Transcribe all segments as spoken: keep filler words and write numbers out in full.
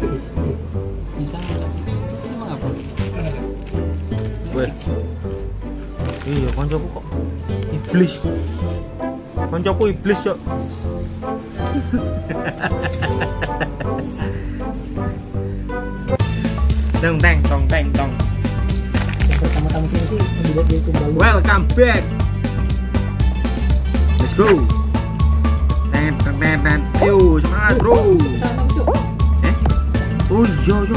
Bisa enggak? Emang apa? Weh. Iya, koncoku kok iblis. Koncoku iblis yo. Teng teng tong teng tong. Yang pertama-tama sini sih lihat di YouTube baru. Welcome back. Let's go. Ten ten ten ten. Yo, semangat bro. Sana Cuk. Eh? Oh iya yo.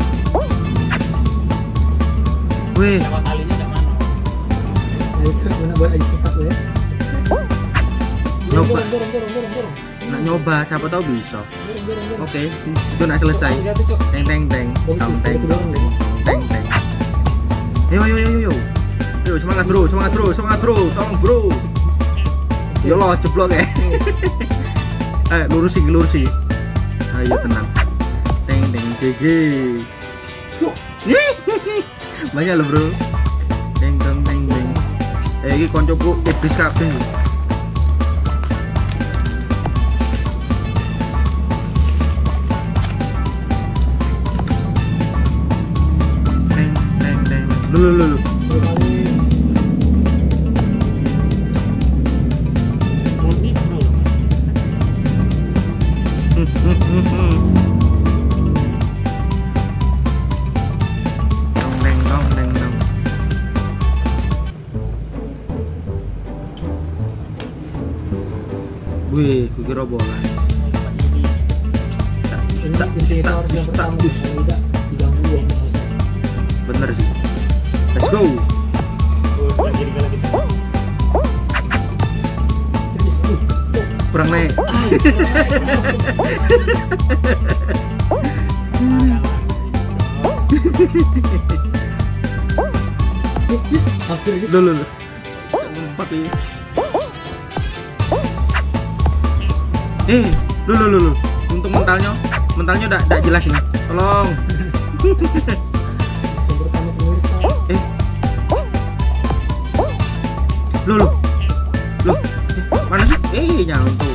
Weh. Pertama kalinya enggak mana? Ayo mana buat aja satu ya. Nyoba. Dorong dorong dorong dorong dorong. Nak nyoba, siapa tahu bisa. Dorong dorong dorong. Oke, itu nak selesai. Jatuh, Cuk. Teng teng teng. Tong teng tong teng teng teng. Ayo ayo ayo ayo. Ayo semangat bro, semangat bro, semangat bro, tolong bro. Yo lo jeblok ya. Eh lurusi lurusi. Ayo tenang. Teng teng gg. Yuk. Banyak lo bro. Teng teng teng teng. Eh ini koncoku iblis kabeh. Teng teng teng. Lu lu lu. Murni bro. Dong deng dong deng dong. Wih, gue kira bola. Ini intinya itu harus yang pertama. Kalau tidak diganggu ya. Bener sih. Let's go. Oh, lagi di lagi. Kurang naik. Hampir aja. Lu lu lu. Empat ini. Eh, lu lu lu lu. Untuk mentalnya, mentalnya udah udah jelas ini. Tolong. Yang pertama pemirsa. Eh. Lu lu. Lu. Eh, mana sih? Eh, nyangkut.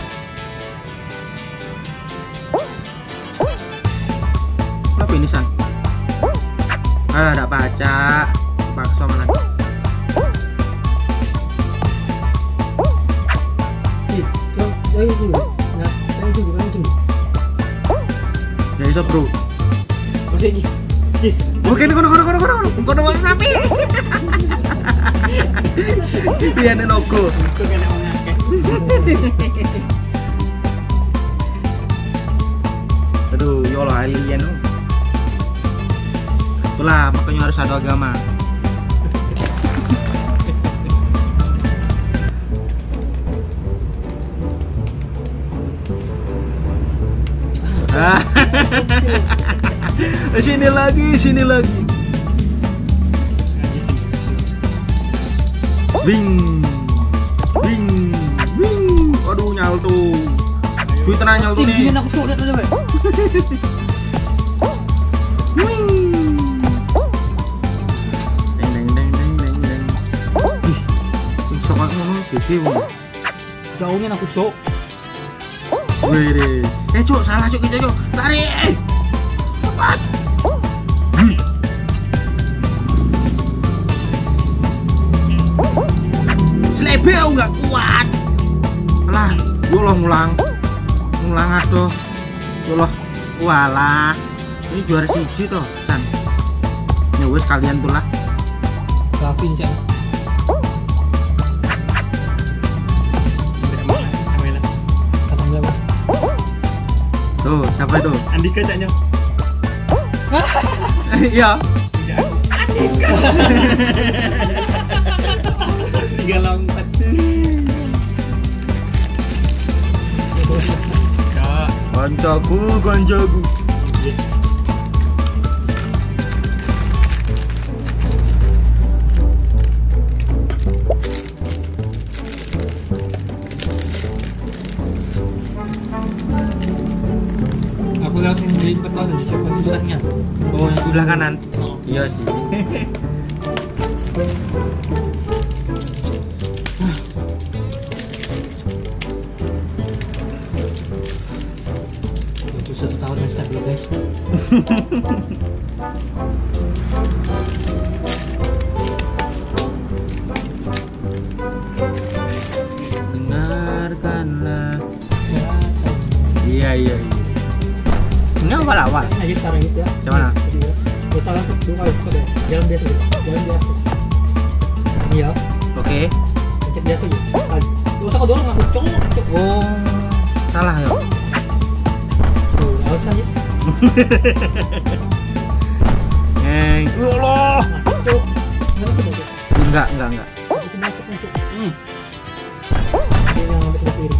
Apa ini San? Ah, ada baca. Paksa mana? Ih, Cuk, ayo dulu. Nah, ayo dulu, ayo dulu. Ya iso, Bro. Oke, Gis. Gis. Oke, kono kono kono kono. Kono wong rapi. Iya nek logo. Itu kan yang ngakeh. Aduh, ya Allah alien. Itulah makanya harus ada agama. Ah. Sini lagi, sini lagi. Wing. Wing. Wing. Aduh nyaltu. Cuy tenang nyaltu nih. Tinggiin aku Cuk, lihat aja, Pak. Wing. Deng deng deng deng deng deng. Ih. Wing sokak ngono gede wong. Jauhin aku, Cuk. Wih, eh cuk, salah cuk kita cuk, lari. Cepat. Wih. Selebe aku nggak kuat. Alah, yo loh ngulang, ngulang aduh, yo loh, walah. Ini juara siji toh, San. Ya wes kalian tuh lah. Gavin, Cak. Kata berapa? Tuh, siapa itu? Andika caknya. Iya. Tiga lompat. Kak. Kancaku, kancaku. Aku lihat di peta ada di siapa tulisannya. Oh, yang sebelah kanan. Oh. Iya sih. Itu satu tahun yang stabilis. Ya guys. Dengarkanlah. Iya iya iya. Ini awal-awal. Ayo sekarang guys ya. Yang mana? Kita langsung dua kali pada jalan biasa gitu. Jalan biasa. Ini ya. Oke. Pencet biasa gitu. Kali. Gak usah kau dorong aku cowok. cowok. Oh, salah ya. Tuh, harus aja. Neng, ya Allah. Nah, cowok. Enggak usah cowok. Enggak, enggak, enggak. Itu macet macet. Hmm. Ini yang ambil ke kiri.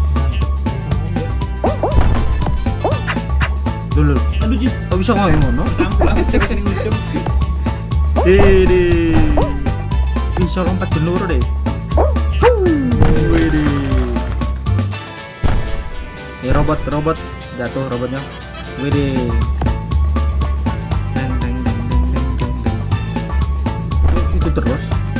Dulu. Aduh Jis, Kok bisa ngomong ngono? tampil aku cek sini ngucap. Dede. Bisa lompat dulu deh. Wede. Eh robot, robot jatuh robotnya. Wede. Deng deng deng deng deng deng deng. Itu terus.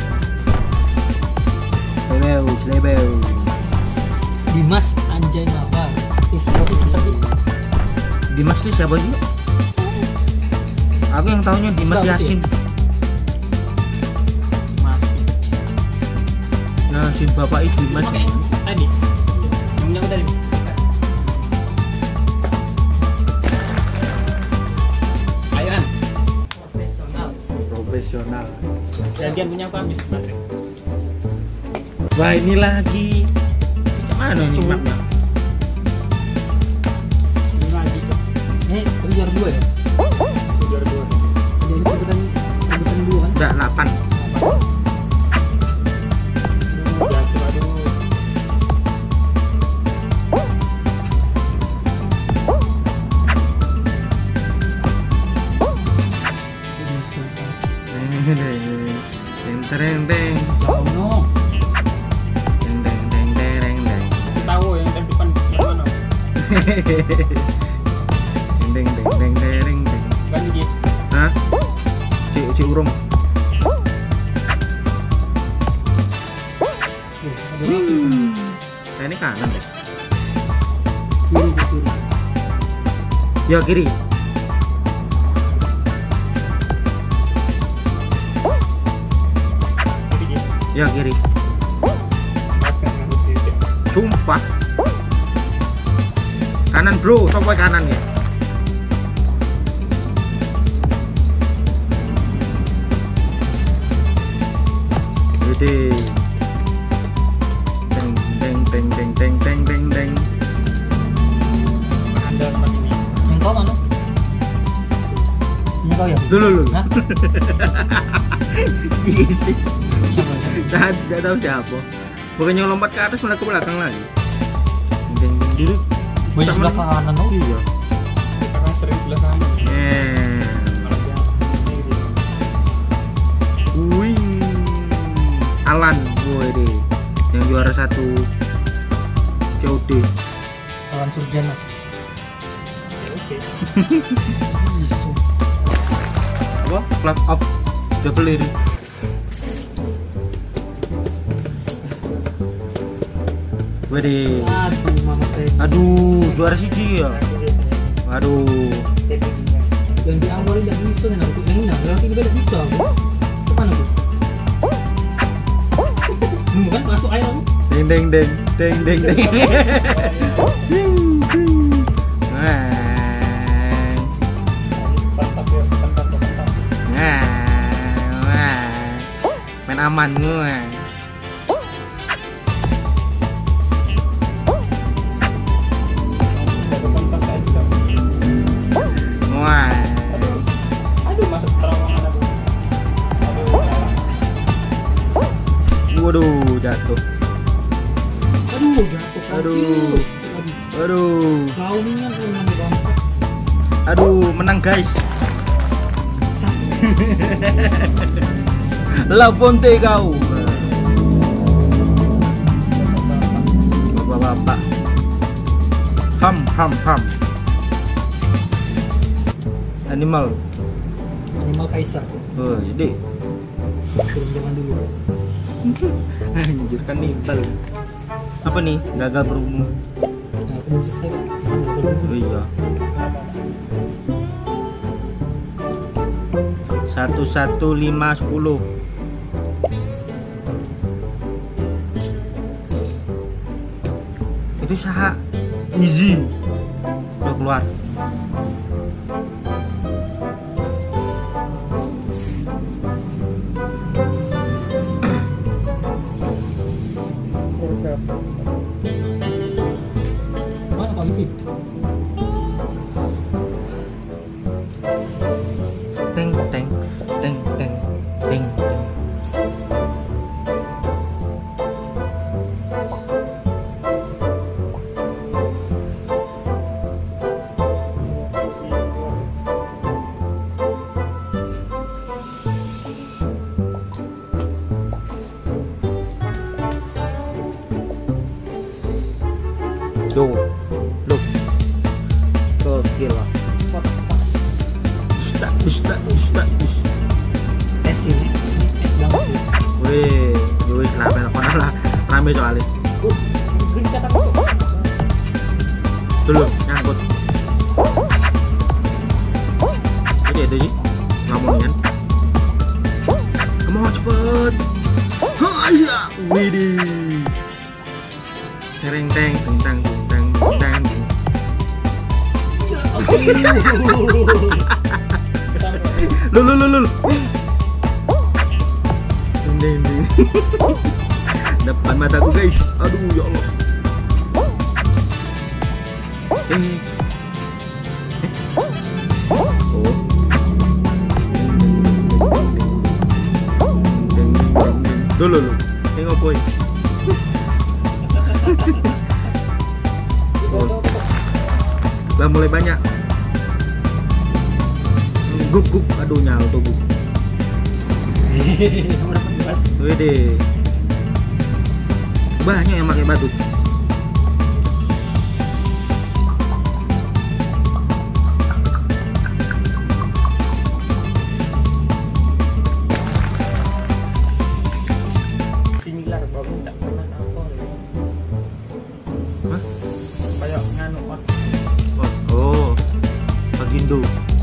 Lebeu, lebeu. Dimas Anjay Mabar. Ih, siapa sih tapi Dimas itu siapa sih? Aku yang tahunya Dimas Siapa sih? Yasin. Yasin bapak itu Dimas. Oke, tadi. Yang punya aku tadi. Ayo An. Profesional. Profesional. Gantian punya aku habis baterai. Wah ini lagi. Mana ini Coba. mapnya? Ini lagi tuh. ini tadi juara dua ya? Juara dua. Jadi sebutan sebutan dua kan? Enggak, delapan. Jatuh aduh. Deng deng deng Oh no. deng deng deng deng deng. Aku tahu yang tadi depan mana. Deng deng deng deng deng deng. Kan Jis. Hah? Cik cik urung. Tuh, ada lagi. Nah, ini kanan deh. Kiri ke kiri. Ya kiri. Jadi Jis. Ya kiri. Pas kan aku sih. Sumpah. Kanan bro, sampai kanan ya. Gede. Deng deng deng deng deng deng deng deng. Anda tempat ini. Yang kau mana? Ini kau ya? Dulu dulu. Hah? Isi. Siapa ya? Tidak tidak tahu siapa. Bukannya lompat ke atas malah ke belakang lagi. Deng deng dulu. Banyak sebelah kanan oh. Iya. Kita kan sering sebelah kanan. Eh. Malah dia kiri. Wih. Alan, wede. Yang juara satu C O D. Kawan Surjana. Ya oke. Isu. Apa? Club of Cavalry. Wede. Aduh, mama saya. Aduh, juara siji ya. Aduh. Yang di awal tidak bisa nih, aku yang ini, yang ini tidak bisa. Kemana bu? Hmm, kan masuk air aku. Deng deng deng deng deng deng. Wah. Mantap ya, mantap mantap. Wah. Wah. Main aman gue. Baru mantap saya juga. Wah. Aduh. Aduh masuk terowongan aku. Aduh. Salah. Waduh, jatuh. Aduh, jatuh. Aduh. Aduh. Aduh. Kau minyak lu ngambil bangsa. Aduh, menang guys. La Fonte kau. Bapak-bapak. Fam, fam, fam. Animal. Animal kaisar. Oh, jadi Turun zaman dulu. anjir kan nibal. Apa nih? Gagal berumur. Nah, aku mau selesai kan. Oh iya. Satu satu lima sepuluh. Itu sah easy. Udah keluar. Mana Pak Livi? Teng teng teng teng teng. Yo, look, gila. Ustad, ustad, ustad, ustad. Es ini, es banget. Wih, wih, rame lah, rame soalnya. Uh, green kata tuh. Dulu, nyangkut. Ini itu sih, ngomongin. Kamu cepet. Haiya, widih. Tereng teng, teng teng teng teng. Lu lu lu lu. Ding ding. Depan mataku guys. Aduh ya Allah. Eh. Oh. Dulu lu. Tengok boy. Oh. Lah mulai banyak. Gup gup, aduh nyal tuh gup. Wede. Banyak yang pakai batu. Similar baru tak pernah apa ya. Hah? Kayak nganu Mas. Oh, Pagindo.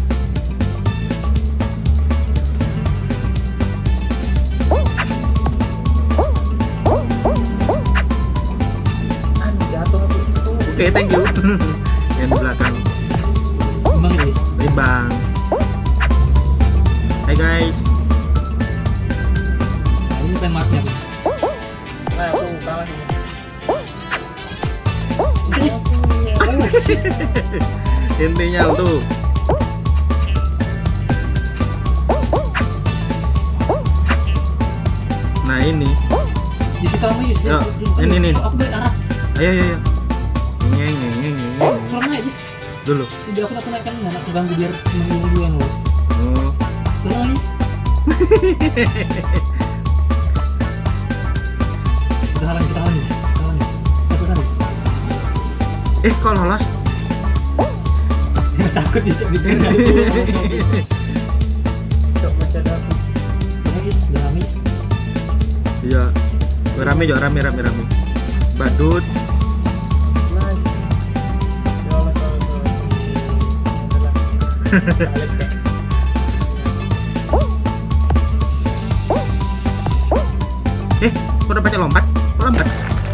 Oke, okay, thank you. Yang di belakang. Bang guys. Hai bang. Hai guys. Nah, ini pengen masnya. Nah, aku kalah ini. Guys. Intinya tuh. Nah ini. Di situ lama Yus. Yo, ini, ini. Aku balik arah. Ayo ayo ayo. Ngeng ngeng ngeng ngeng. Turun aja Yus. Dulu. Udah aku nak naikkan mana? Aku ganggu biar menunggu dulu yang Yus. Oh. Turun aja Yus. Kita halang kita halang Yus. Halang Yus. Takut halang. Eh kok lolos? Takut Yus. Bikin Cok baca aku. Udah Yus. Udah rame Yus. Iya. Rame jo rame rame rame. Badut. Nice. Ya Allah kalau Eh, kok udah baca lompat? Kok lompat?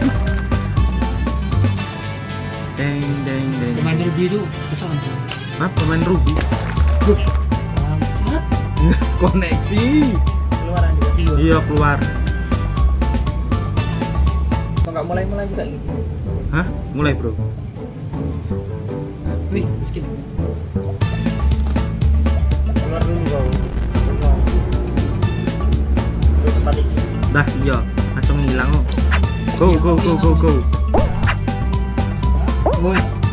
Deng deng deng. Pemain Ruby itu kesal. Hah, pemain Ruby? Bangsat. Koneksi. keluaran juga. Iya keluar. Kok nggak mulai-mulai juga gitu? Hah? Mulai bro. Wih, miskin. Keluar dulu kau. Keluar. Terus tempat ini. Dah iya, langsung hilang kok. Go go go go go. Boy.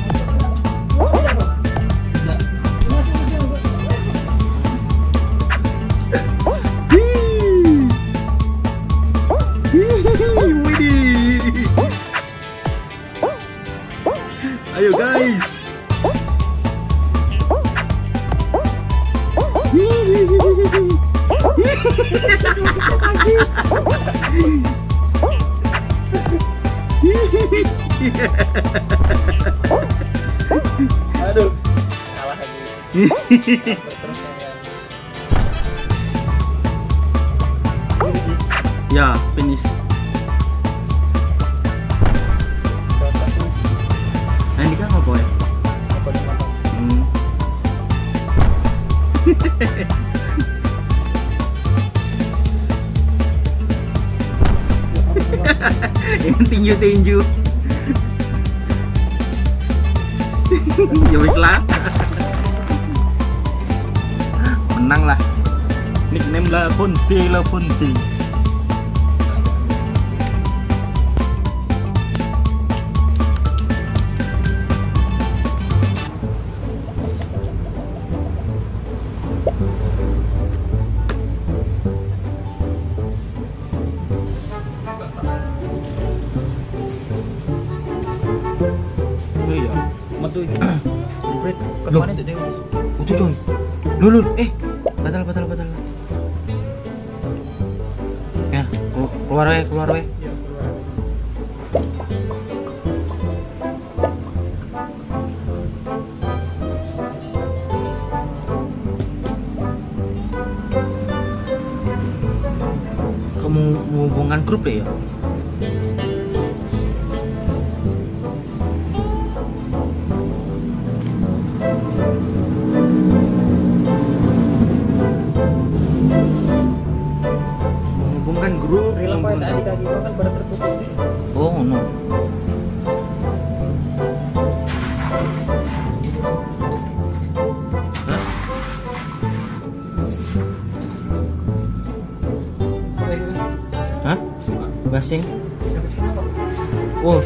Enggak. Widih. Ayo guys. Aduh, kalah lagi. Terus yang Ya, finish. Nah, ini kan apa ya? Apa di mata? Hmm. Ini tinju-tinju. Ya wis lah. Menang lah. Nickname lah Ponti lah Ponti. Iya. Metu iki. Jebret. Loh. Kemana itu Dewi? Itu coy. Lul, lul. Eh, batal batal batal. Ya, kelu- keluar we, keluar we. Iya, keluar. Kamu menghubungkan grup deh ya? Menghubungkan grup. Rilang pakai menghubungkan- tadi kaki gua kan pada tertutup nih. Oh no. Hah? Hah? Basing? Oh,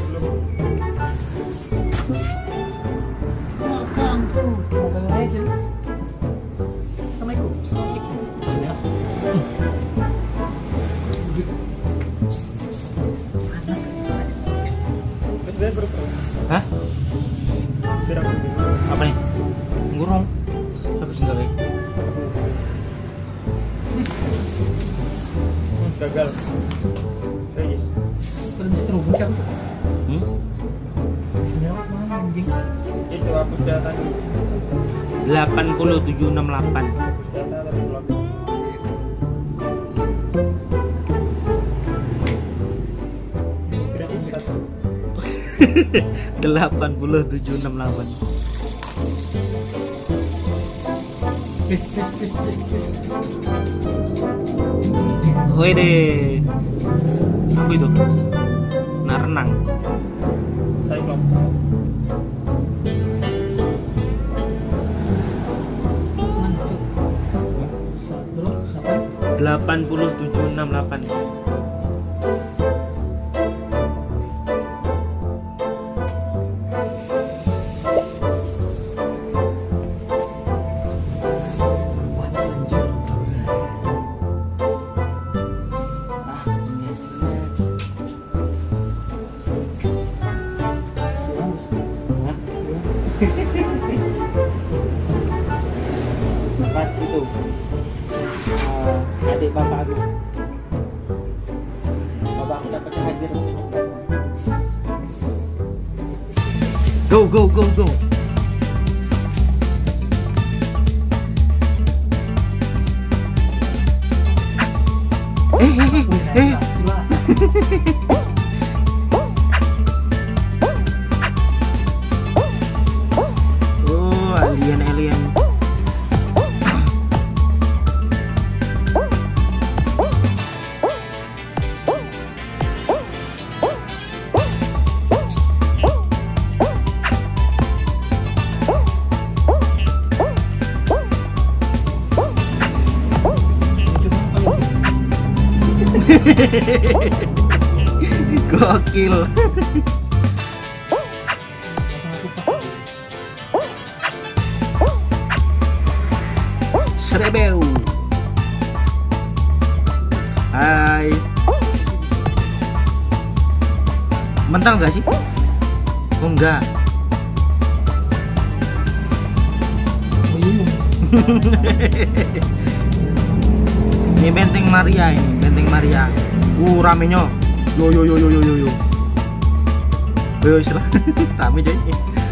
Assalamualaikum. Assalamualaikum. Ya. Wes biar bro. hah? Biar aku dulu. Apa nih? Ngurung. Siapa sih enggak? Hmm, gagal. Regis. Kalau bisa terhubung siapa? Hmm? Sudah mana anjing? Itu hapus data nih. delapan nol tujuh enam delapan. Hapus data tapi belum. Berarti satu. delapan nol tujuh enam delapan. Please, please, please, please, please. Wede. Apa itu? Nah, renang. Cyclone. Mana tuh? Sa- Bro, siapa? delapan nol tujuh enam delapan. Wah, anjing. Ah, ini selek. Hah? Bapak itu Ah, adik bapak aku. Bapak aku dapat hadir. Go go go go. Eh eh eh eh. Oh, alien alien. Gokil. Serebeu. Hai. Mental gak sih? Oh enggak. Ini Benteng Maria ini, Benteng Maria. Uh, ramenya. Yo yo yo yo yo yo yo. Yo istilah. Rame coy.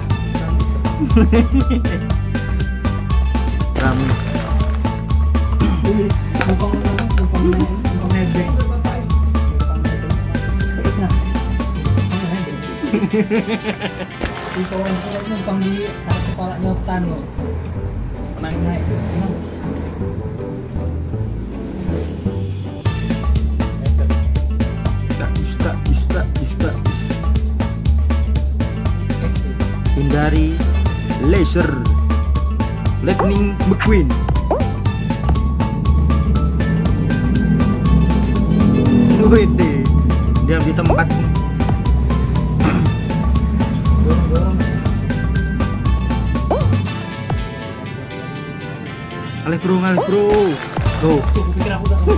Rame. Numpang numpang numpang nebeng. Si kawan saya numpang di atas kepalanya hutan loh. Menang. Naik tuh, emang. Ustaz, ustaz, ustaz, ustaz. Es tuh. Hindari laser. Lightning McQueen. Wede, diam di tempat. Dorong-dorong. Alih bro, alih bro. Tuh. Tuh, kupikir aku udah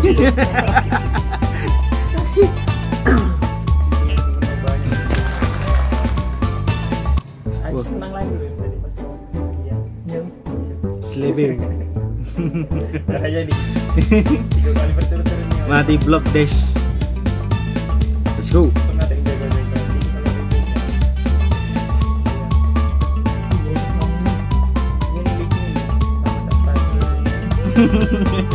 Ais menang lagi loh tadi pas. Iya. Iya. Slebing. Udah jadi. Tiga kali berturut-turut nih. Mati block dash. Let's go. Pernah ada yang jaga-jaga kalau di Ini bikin sama-sama.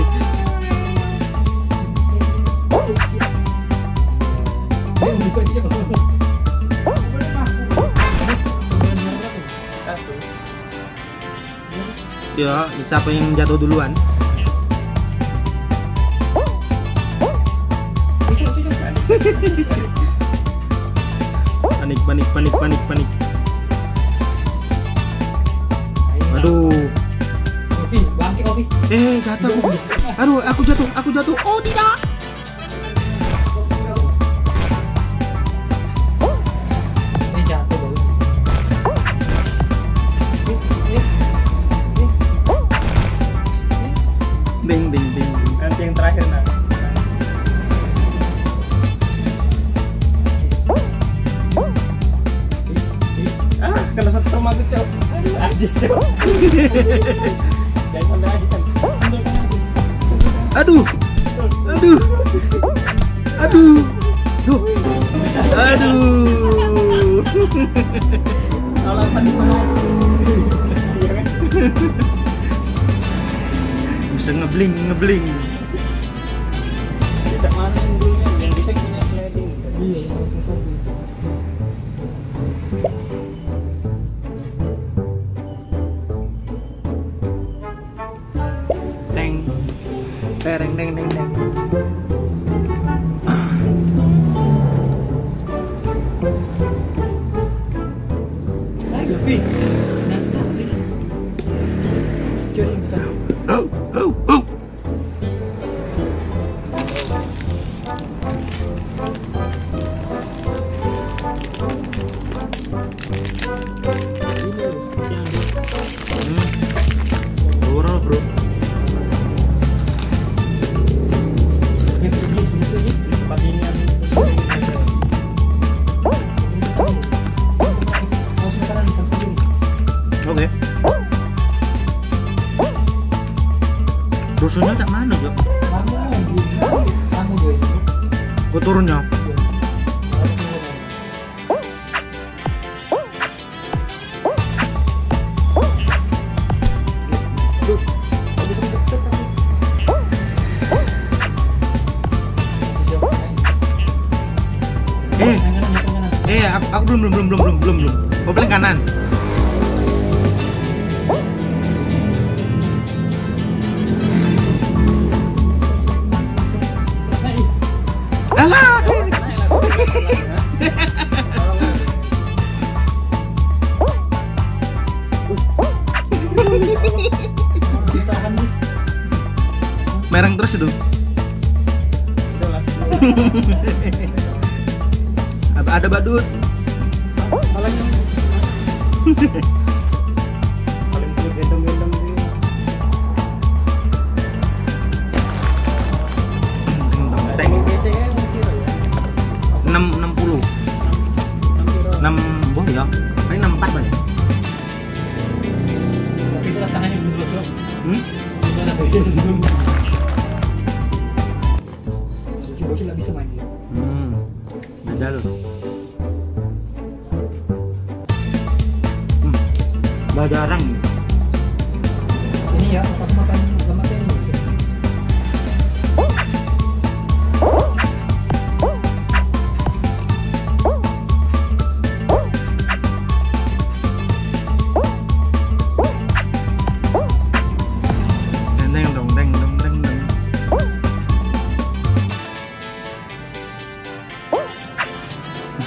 Dia buka aja kalau. Satu. Ya, siapa yang jatuh duluan? Panik, panik, panik, panik, panik. Aduh. Ovi, bangkit Ovi. Eh, jatuh. Aduh, aku jatuh, aku jatuh. Oh, tidak. Ini jatuh baru. Ding, ding, ding, ding. Nanti yang terakhir nah. Ah, kena satu rumah gue cok. Aduh, ajis cok. Jangan sampai ajis. Aduh. Aduh. Aduh. Duh. Aduh. Kalau tadi mau. Iya kan? Bisa ngebling, ngebling. Bisa mana yang dulunya yang bisa punya sliding. Iya, langsung satu. Deng. Tereng, deng, deng, deng. Ayo, Vi. Nah, sekali. Cus, kita. Oh, oh, oh. Hmm. Dorong, bro. Tempat ini yang Oke. Rusuhnya tak mana, Jok? Kamu dia itu. Kok turunnya? Eh, eh, aku, aku belum, belum, belum, belum, belum, belum, belum. Gue paling kanan. Alah. Mereng terus itu. Ada, ada badut. malah yang paling perlu gendong-gendong sih. Tank biasanya kira ya enam enam puluh enam boh ya paling enam empat banyak. Tapi itu tangannya dulu bos. Hmm? Gimana tuh? Bocil-bocil nggak bisa main dia. Hmm, beda loh. Hmm, bah jarang. Ini ya, apa makan lemak ini.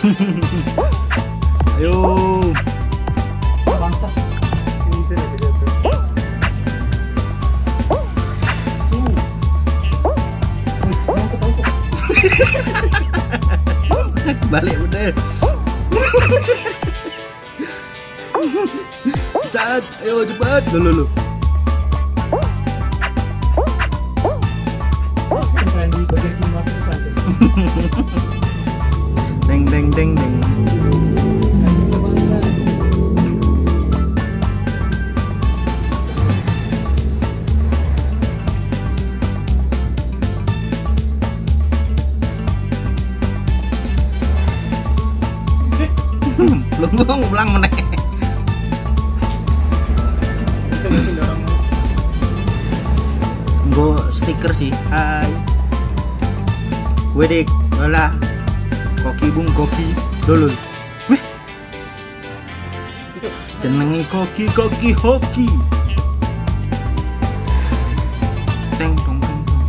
Ayo. Bangsat. Ini lagi jatuh. Tuh. Wih, yang ketahu kok. Balik udah. Saat, ayo cepat. Loh, loh, loh. Keren di bagian sini waktu itu saja. Deng deng deng deng. Belum belum ulang meneh. Itu mungkin orang Gue stiker sih. Hai. Wedik, wala. Koki bung koki. Dulu. Wih. itu Jenenge koki koki hoki. Teng tong teng tong.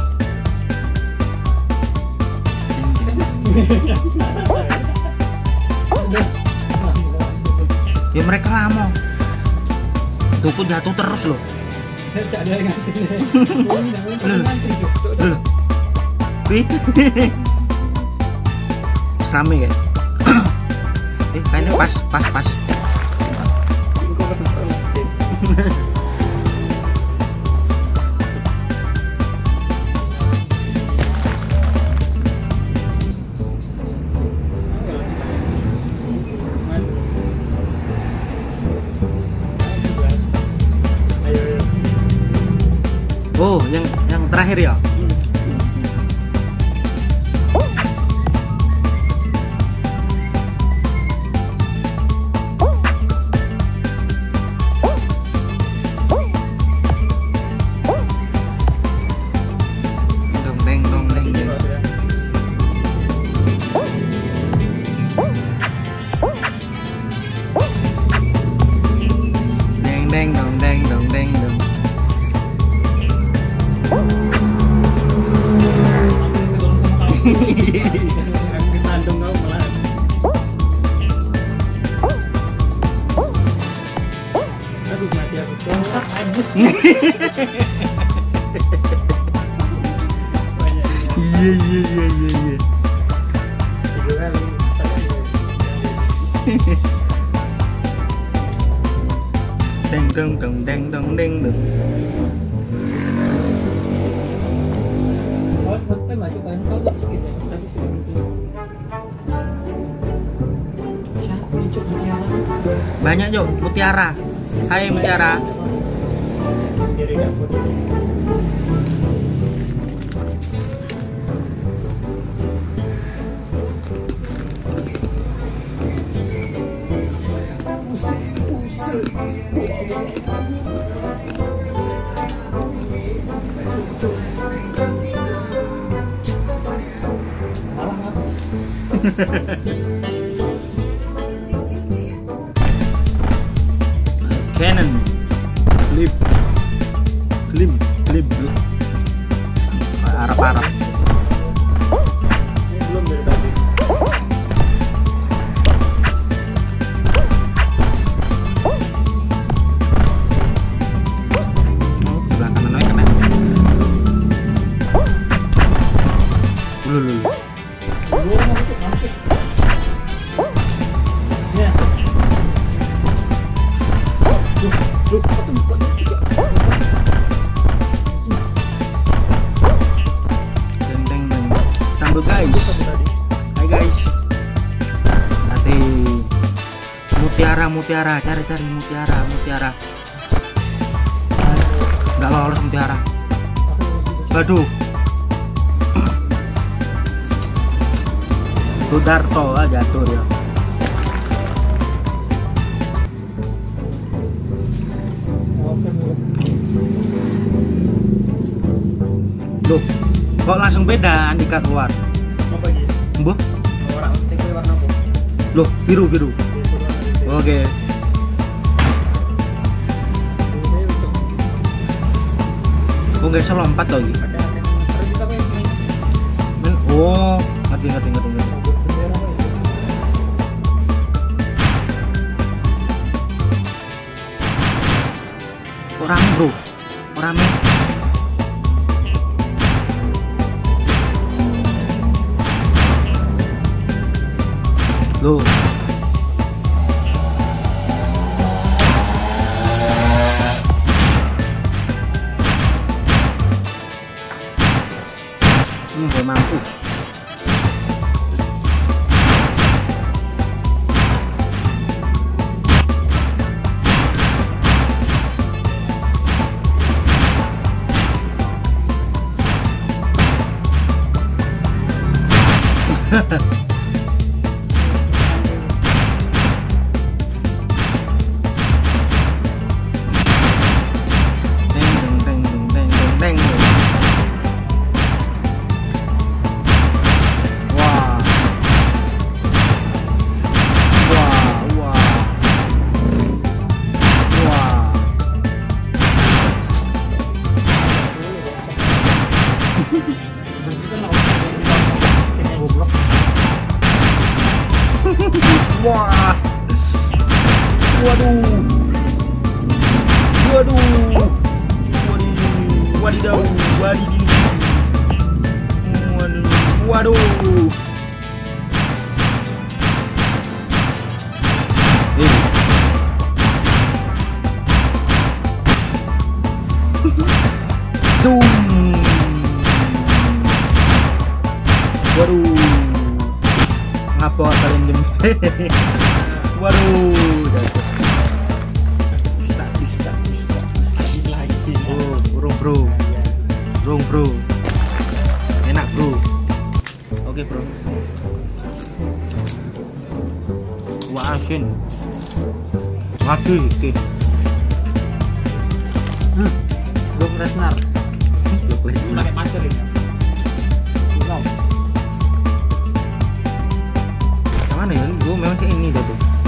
Teng, teng. Ya mereka lama. Tuku jatuh terus loh. Cak dia ngantri. Oh, ini jangan ngantri, Cuk. Loh. Wih. Serame ya. Eh, kayaknya pas pas pas. itu kok ketemu. Ayo, ayo. Oh, yang yang terakhir ya. Dong deng dong deng deng. Deng deng dong deng dong deng dong. Yang kesandung kau malah. Aduh mati aku. Bangsat ajis. Banyak ini. Iya iya iya iya iya. Tiga kali. Deng dong dong deng dong deng dong. Oh, betul maju kan kau tak sedikit ya. Tapi sudah gitu. Siapa ini, Cuk? Mutiara. Banyak Jok, mutiara. Hai mutiara. Diri dapur. Malah apa? Canon. Clip. Clip, clip. Arab-Arab. Ini belum dari tadi. Oh, sebelah kanan aja kena. Lulu lulu. Dua orang itu masuk. Ya. Duh, duh, satu bukan tiga. Deng deng deng. Sambut guys. Satu tadi. Hai guys. Nanti mutiara mutiara cari cari mutiara mutiara. Nggak lolos mutiara. Waduh. Sudarto aja tuh ya. Loh, kok langsung beda Andika keluar? Apa lagi? Mbah, Orang tinggal warna apa? loh biru biru. Oke. Oh nggak bisa lompat lagi. Men, oh ngerti ngerti ngerti ngerti. Orang men. Loh. Hmm, gue mampus. Wah. Waduh. Waduh. Waduh. Wadidaw. Wadidih. Waduh. Waduh. Eh. Dum. Waduh. Ngapa kalian jem? Waduh, jatuh. Ustaz, ustaz, ustaz. Habis lagi. Oh, burung bro, burung bro, enak bro. Oke bro. Wah asin. Waduh, oke. Hmm. Belum Resnar. Pakai pasir ini. Belum. Mana ya? Gue memang kayak ini tuh.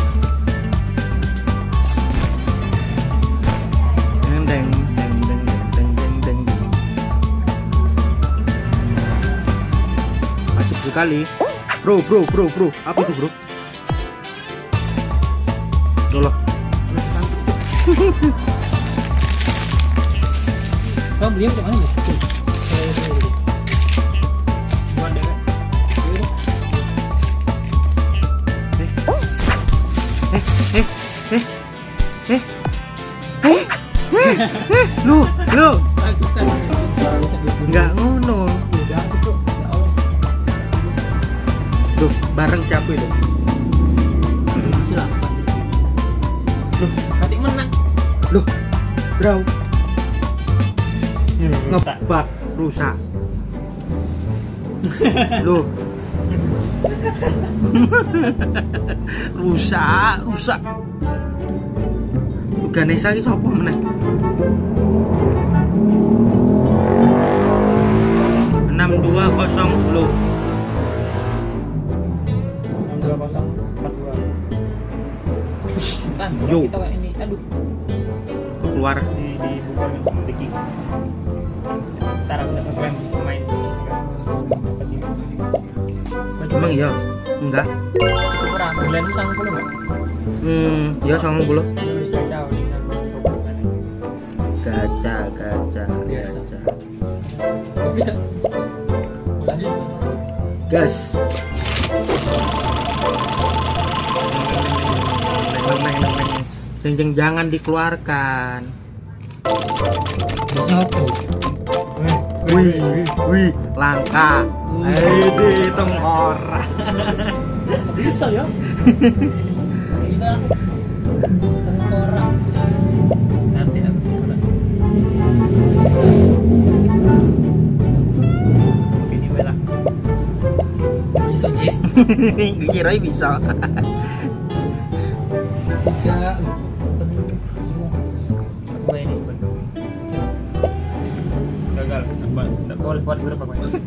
Deng deng deng deng deng deng deng deng. Asik sekali. Bro, bro, bro, bro. Apa itu bro? Dolo. Kau beli yang mana ya? Buat dewek. Eh, eh, eh, eh, eh, eh, eh, lu, lu, nggak ngono. Duh, bareng siapa itu? Masih delapan. Loh, Nanti menang. loh, draw, Rusak. ngebak, rusak. Loh, rusak, rusak. Ganesha iki sapa meneh? enam dua kosong lo. enam dua kosong empat dua. Kan, Yo. kita kayak ini. Aduh, Keluar. di di buku ini Deki. Sekarang udah ngeklaim pemain. Emang iya? Enggak. Itu kurang. Bulan itu sang puluh nggak? Hmm, ya sama bulu. Terus baca dengan hubungannya. Gaca, gaca, Biasa. gaca. Tapi tak. Mulanya Gas. Neng, neng, neng, neng. Jeng, jeng, jangan dikeluarkan. biasanya apa? Wih, wih, langka. Eh, dihitung orang. Bisa ya? Kita orang. Nanti nanti. Ini bela. Bisa guys. Kira bisa. Tiga. Apa ini? Gagal. Apa? Tidak boleh buat grup apa ini?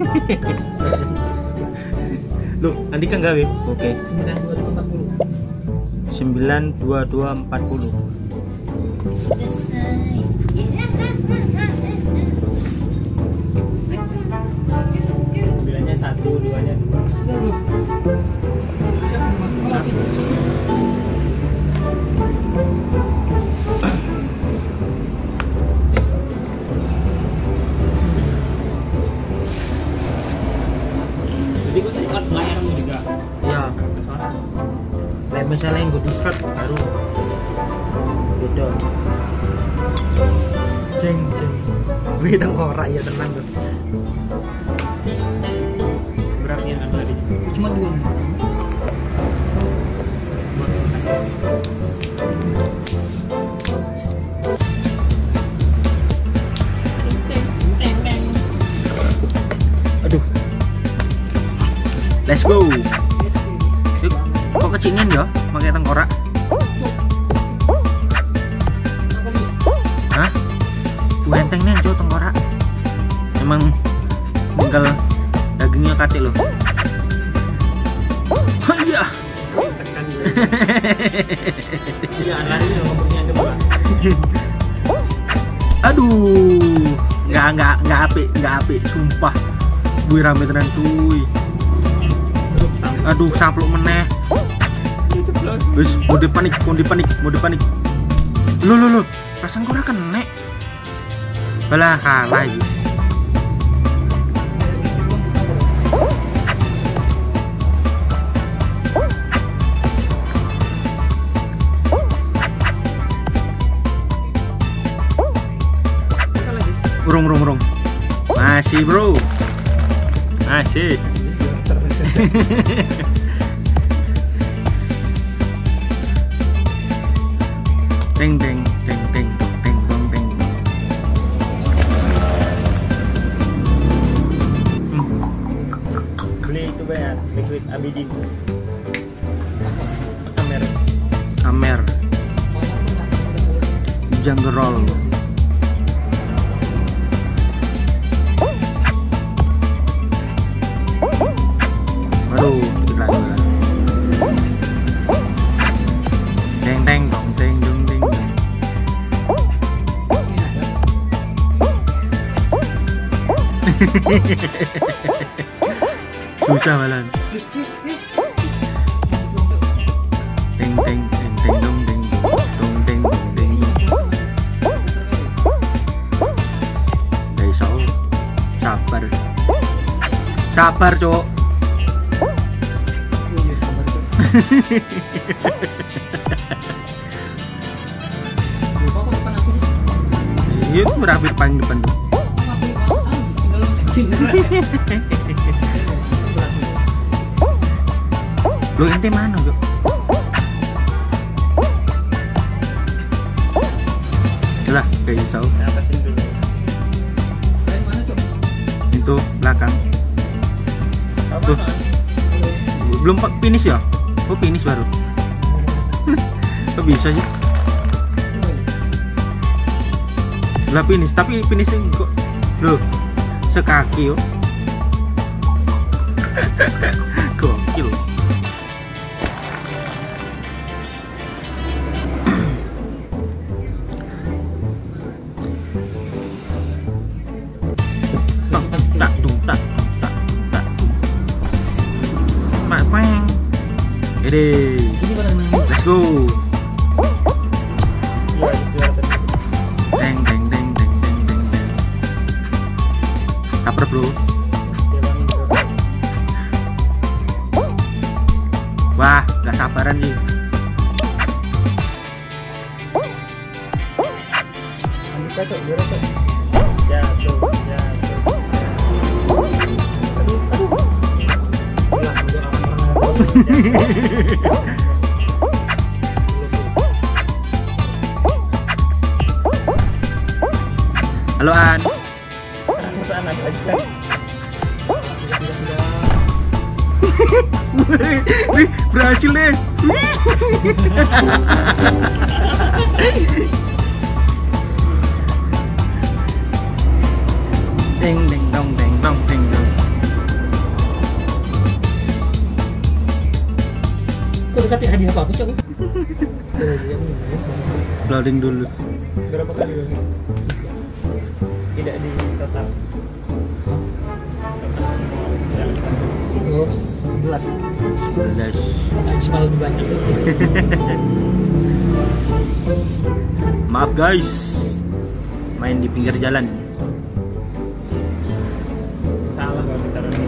Loh, Andika enggak, Wih? Oke. Sembilan dua dua empat puluh. sembilan dua dua empat puluh. Sembilannya satu, duanya dua. Wih, tengkorak ya tenang tuh. Berapa yang ada tadi? Cuma dua. Aduh. Let's go. Yuk, kok kecingin ya pakai tengkorak? Hah? Gue enteng nih Jo tengkorak. Emang tinggal dagingnya kate loh. Oh iya. Tekan juga. Iya, lari dong ngobrolnya aja bola. Aduh, nggak nggak nggak apik, nggak apik, sumpah. Gue rame tenan cuy. Aduh, sampluk meneh. Wis, mode panik, mode panik, mode panik. Lu lu lu, perasaan kok ora kena. Balah kalah iki. Urung, urung, urung. Masih, bro. Masih. Teng teng teng teng teng teng teng. Beli itu banyak liquid abidin. Kamer. Amer. Janggerol. Aduh, dikit lagi. Teng teng dong teng dong teng. Susah malan. Teng teng teng teng dong teng dong teng dong teng. Guys, sabar. Sabar, Cok. Iya, itu berapi paling depan tuh. Lo ente mana, Cok? Lah, kayak risau. Atasin dulu. Itu belakang. Apa? Tuh. Belum pak finish ya? Oh, finish baru. Kok bisa sih? Lah finish, tapi finishing kok loh sekaki yo. Gokil. Tak tak dung tak tak tak. Mak peng. Ede. Let's go. Iya, juara tadi. Deng deng deng deng deng deng deng. Kaper bro. Wah, gak sabaran sih. Kita tuh juara tuh. Jatuh, jatuh. Aduh, aduh. Ulah, udah aman pernah. Halo An. Sana aja. Wih, berhasil deh. Deng deng dong deng dong deng dong. Kok dikasih hadiah apa aku, Cok? Loading dulu. Berapa kali lagi? Tidak di total. Oh, sebelas. Sebelas. Maksimal lebih banyak. Maaf guys, main di pinggir jalan. Salah kalau bicara ini.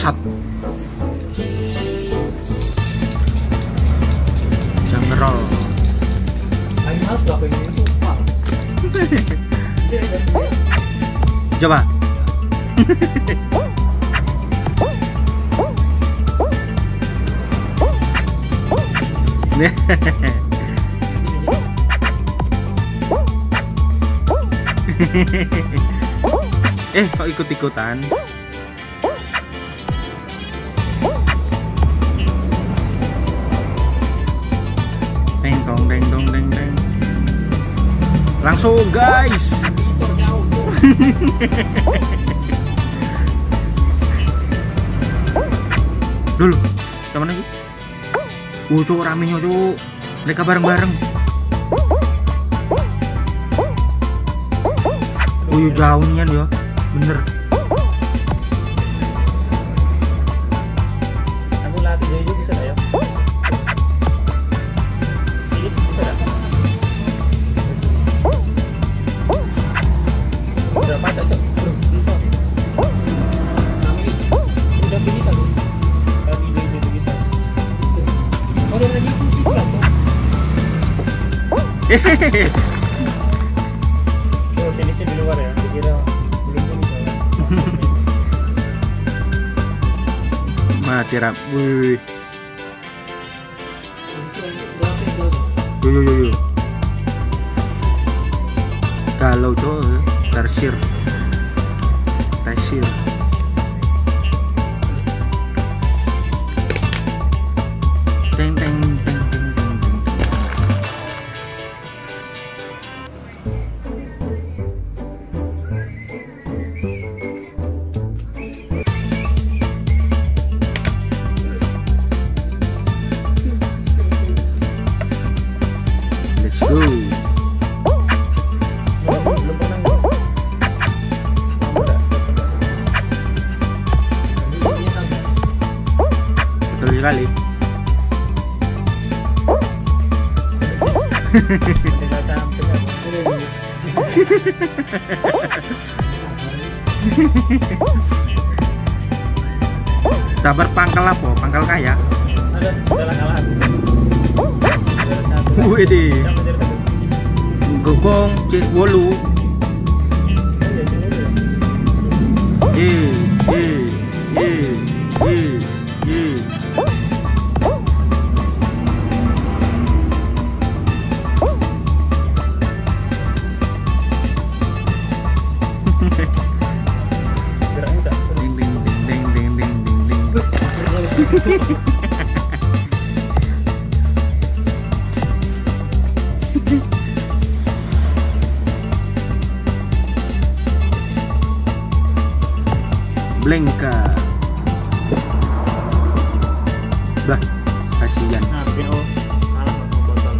Sat. Jam ngerol. Ayo males gak pengen sumpah. Coba. Eh, kok ikut-ikutan? Deng dong, deng dong, deng deng. Langsung guys. Bisa jauh tuh. Dulu, sama lagi. Uh, cuk, ramenya cuk. Mereka bareng-bareng. Oh, yuk jauh nian ya. Bener. Aku latih dia juga bisa ya. Ini bisa dah. Udah mata cok. Bisa. Udah bisa tuh. Tapi dia juga bisa. Oh, dia lagi kunci pula tuh. Hehehe. Oh, finishnya di luar ya. Kira belum finish ya. Mati rap. Wih. Berapa itu? Yo yo yo yo. Kalau tuh tersir. Tersir. Teng teng teng teng teng teng. Let's go. Belum belum pernah. Kamu dah. Dia tambah. Betul sekali. Udah sampai kan. Sabar pangkal apa? Pangkal kaya. Ada dalam kalah. Ada satu. Wih deh. Yang menjadi satu. Gogong cek bolu. Ya, sini dulu. Eh, eh, eh, eh, eh. Geraknya tak. Ding ding ding ding ding ding ding ding. Blanka. Bah, kasihan. Nah, P O malah mau botol.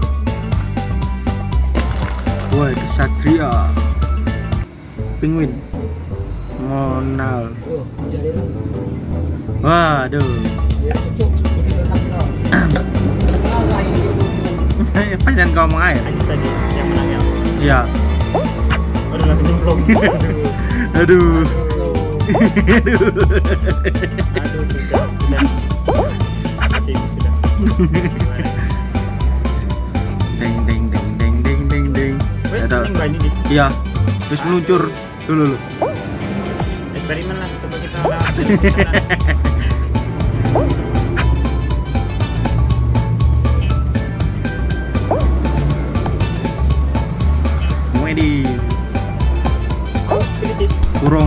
Woi, kesatria. Penguin. Monal. Oh, jadi itu. Waduh. Dia cucuk. Dia tambah. Ah, ini. Pasan kau ngomong aja. Aja tadi yang menang ya. Iya. Baru langsung nyemplung. Aduh. Aduh, sudah, sudah. Mati, sudah. Deng deng deng deng deng deng deng. Wes, Ada. ini ini nih. Iya. Terus meluncur dulu lu. Eksperimen lah, coba kita lah. Wedi. Oh, pilih Kurung.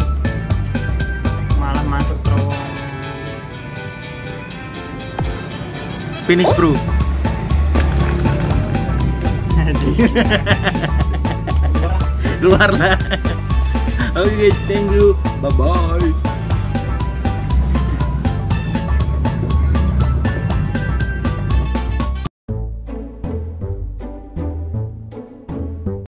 malah masuk terowongan. Finish bro. Luar lah. Oke guys, thank you. Bye bye.